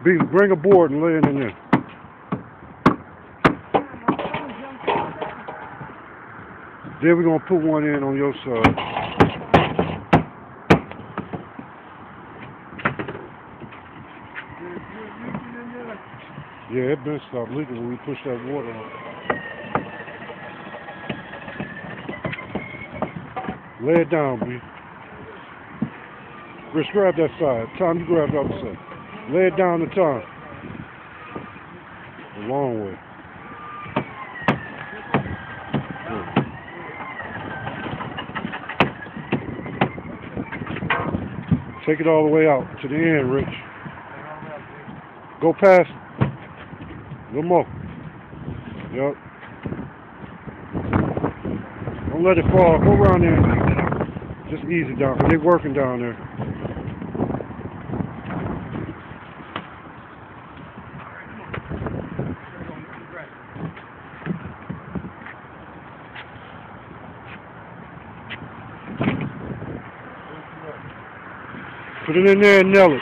B, bring a board and lay it in there. Then we're going to put one in on your side. Yeah, it been stopped leaking when we pushed that water on. Lay it down, B. Rich, grab that side. Tom, you grab the other side. Lay it down the time. A long way. Take it all the way out to the end, Rich. Go past. A little more. Yep. Don't let it fall. Go around there. Just ease it down. They're working down there. Put it in there and nail it.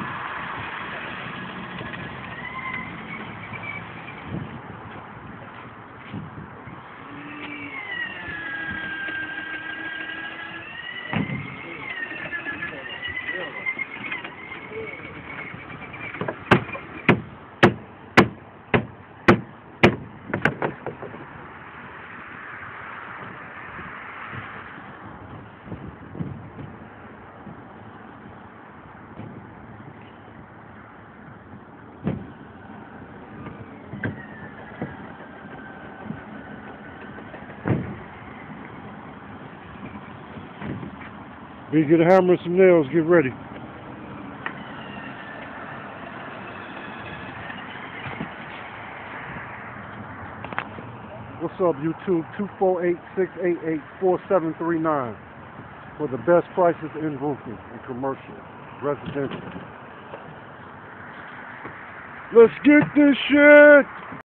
B, get a hammer and some nails, get ready. What's up, YouTube? 248-688-4739 for the best prices in roofing and commercial, residential. Let's get this shit!